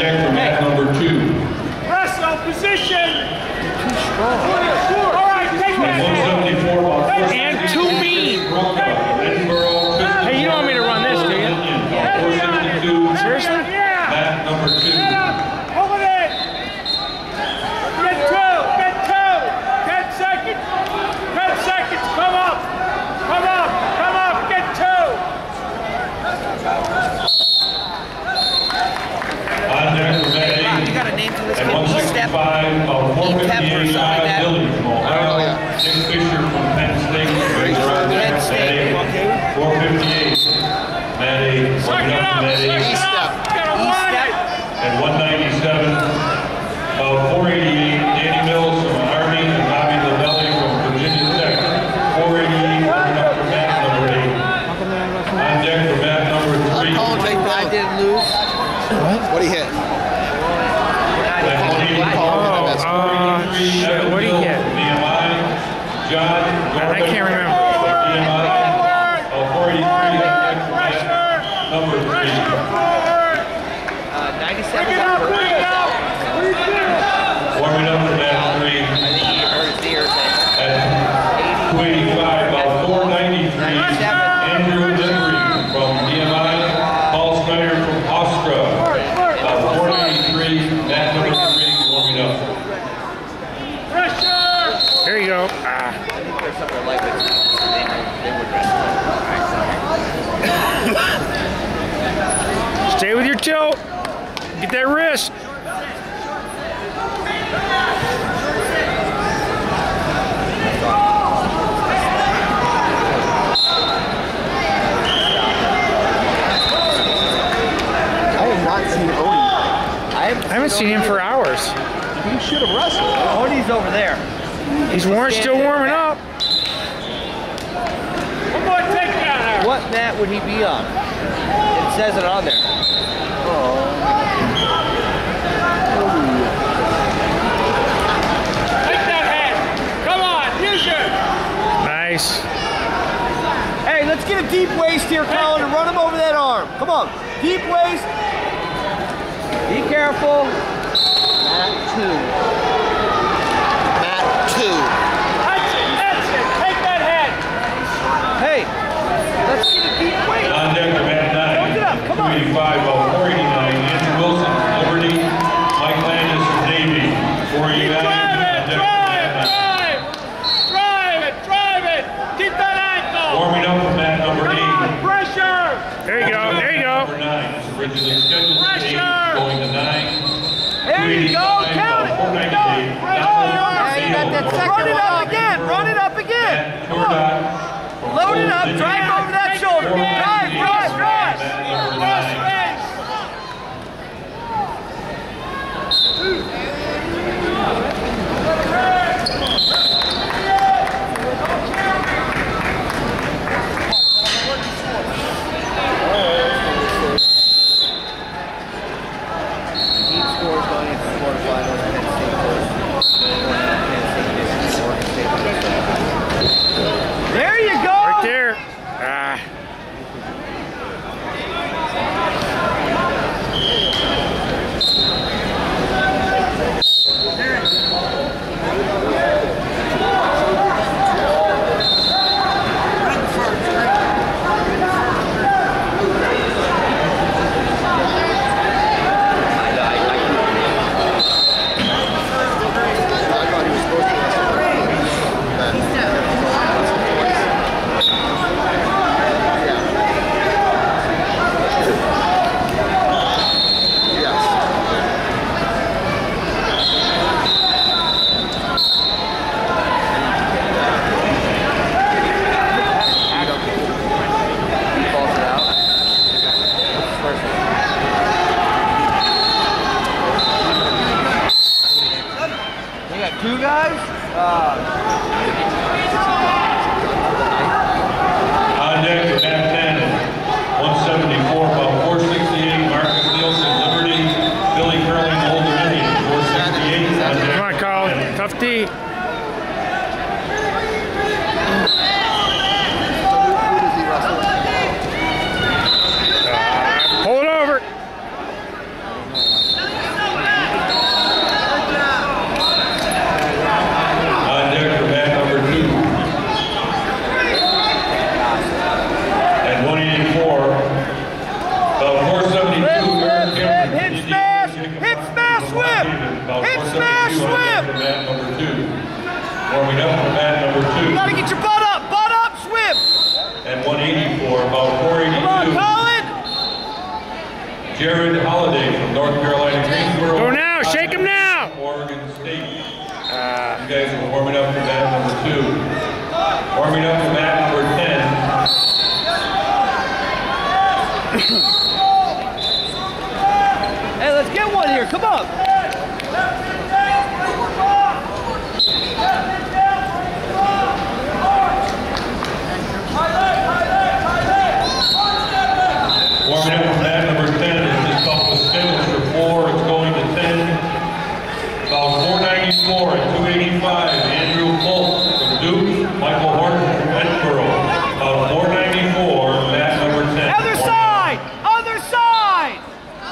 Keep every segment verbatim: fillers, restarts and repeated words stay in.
deck for mat number two. Wrestle position. Too strong. All right, take that. one seventy-four, about four And too mean. Hey, you don't want me to run this, do you? four sixty-two. Seriously? Mat number two. Hold it. Get two. Get two. Ten seconds. Ten seconds. Come up. Come up. Come up. Get two. On deck for mat eight. You got a name to this At kid? one sixty-five, about four fifty-eight, Kyle Dillon from Ohio. Nick Fisher from Penn State. Penn State. four fifty-eight. Mat eight. Suck it up. Suck it up. Gotta want it. At one ninety-seven, about four eighty-eight, Danny Mills from Army and Bobby Lavelli from Virginia Tech. four eighty-eight, coming up for mat number eight. On deck for mat number three. I didn't lose. What he hit? Oh, uh, shit, what do you get? B M I, John, Man, I can't remember. B M I, oh, four eighty-three, number three. Uh, ninety-seven. Bring it up. Bring it up. Warming up for mat three. I think he hurt his ears. At two eighty-five, about four ninety-three, Andrew Henry from B M I, Paul Snyder from Austria. About four ninety-three, mat number three, warming up. Pressure. Here you go. Ah. I think there's something like this. They, they would rest. Stay with your tilt. Get that wrist. I have not seen Odie. I haven't, I haven't seen him for hours. He should have wrestled. Odie's over there. He's warm, still warming up. One more takedown. What mat would he be on? It says it on there. Take that head. Come on. Use it. Nice. Hey, let's get a deep waist here, Colin, and run him over that arm. Come on. Deep waist. Be careful. Mat two. Mat two. That's it. That's it. Take that head. Hey, let's get a deep waist. On deck for mat nine. Look it up, come on. two eighty-five, about four eighty-nine, Andrew Wilson from Liberty, Mike Landis from Navy. four eighty-nine, on Drive it. deck for Drive. mat nine. Drive. Drive it. Drive it. Keep that ankle. Warming up for mat number Come eight. on. Pressure. There you go. There you go. Number nine is originally scheduled for eight, Pressure. going to nine. There you go. Count it. four ninety-eight. Yeah, you got that second. Run it up again. Run it up again. Come on. Load it up. Drive over that shoulder. Drive, drive, drive. Cross face. Deep scores going into the quarterfinals. Penn State Penn State. There you go. Right there. Ah. Jared Holiday from North Carolina Greensboro. Go now, shake him now. Oregon State. Uh, You guys are warming up for mat number two. Warming up for mat number ten. Hey, let's get one here. Come on. Warming up for mat number ten is this couple of scheduled for four. It's going to ten. About four ninety-four at two eighty-five. Andrew Fultz from Duke. Michael Horton from Edinburgh. About four ninety-four, mat number ten. Other side! Other side!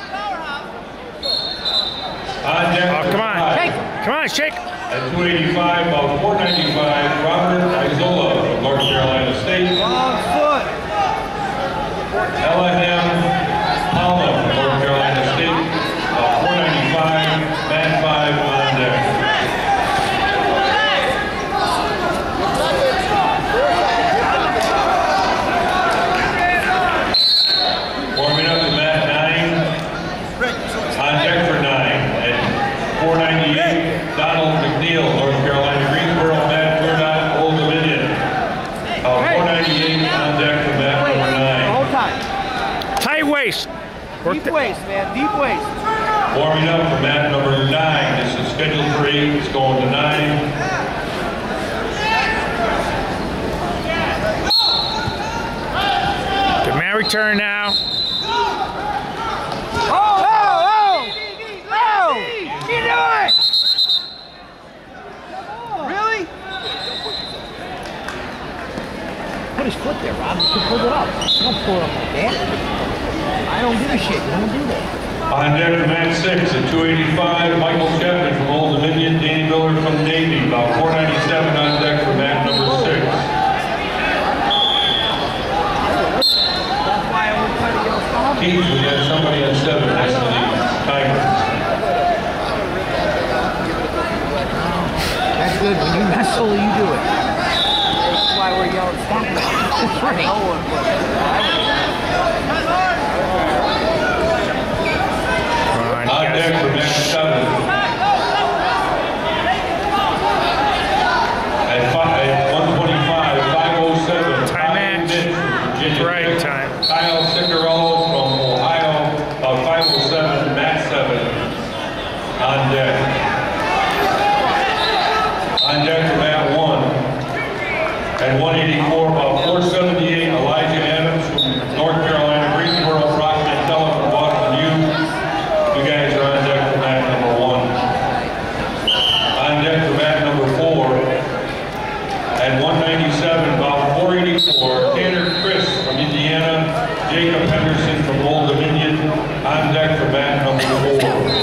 On deck oh, for come on. five. Hey, come on, shake. At two eighty-five, about four ninety-five, Robert Isola from North Carolina State. Wrong foot. Ellahem Palmer from North Carolina State. About four ninety-five, mat five on deck. Warming up to mat nine. On deck for nine at four ninety-eight, Donald McNeil, North Carolina Greensboro, mat third on Old Dominion. About four ninety-eight on deck for mat Wait, number the nine. whole time. Tight waist. Work Deep the, waist, man. Deep waist. Warming up for mat number nine. This is scheduled for eight. It's going to nine. the man return now. Oh, oh, oh! Oh! You do it! Really? Put his foot there, Rob. You can pull it up. Don't pull it up like that. I don't give a shit. You don't do that. On deck for mat six at two eighty-five, Michael Chapman from Old Dominion, Danny Miller from Navy. About four ninety-seven on deck for mat number six. That's why I won't try to get a stop. Keith, we got somebody on seven next to the timer. That's good. When you mess solo, you do it. That's why we're yelling stop. That's right. On deck for mat seven. At, five, at one twenty-five, five oh seven. Time match. Virginia. Right time. Kyle Ciccarello from Ohio, about five oh seven, mat seven. On deck. On deck for mat one. At one eighty-four, about four seventy-eight, Elijah Adams from North Carolina, Greensboro, Brock Mantella from Boston U. You guys are on deck for mat number one. On deck for mat number four. At one ninety-seven, about four eighty-four, Tanner Chris from Indiana, Jacob Henderson from Old Dominion. On deck for mat number four.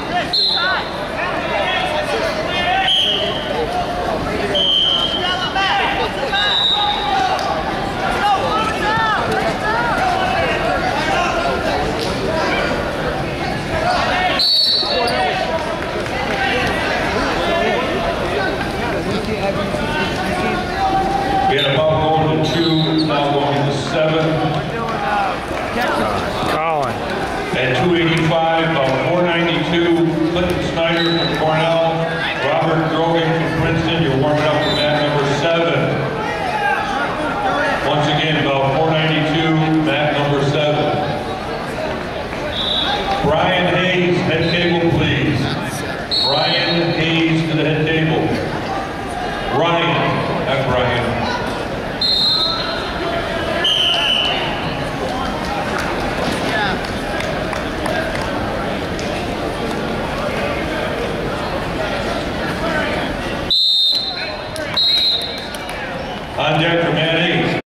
We had about going to two, now going to seven. Colin. At two eighty-five, about four ninety-two, Clinton Snyder from Cornell, Robert Grogan from Princeton. You're warming up for mat number seven. Once again, about four ninety-two, mat number seven. Brian Hayes, head table, please. Brian Hayes to the head table. Ryan, not Brian. On deck for mat